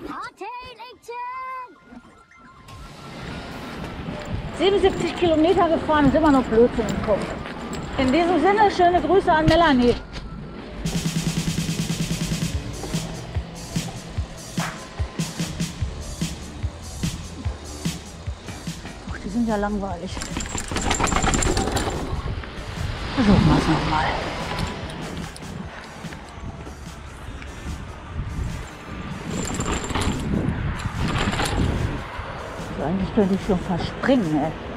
...77 Kilometer gefahren, ist immer noch Blödsinn im Kopf. In diesem Sinne, schöne Grüße an Melanie. Ach, die sind ja langweilig. Versuchen wir es nochmal. Eigentlich könnte ich schon verspringen, ey.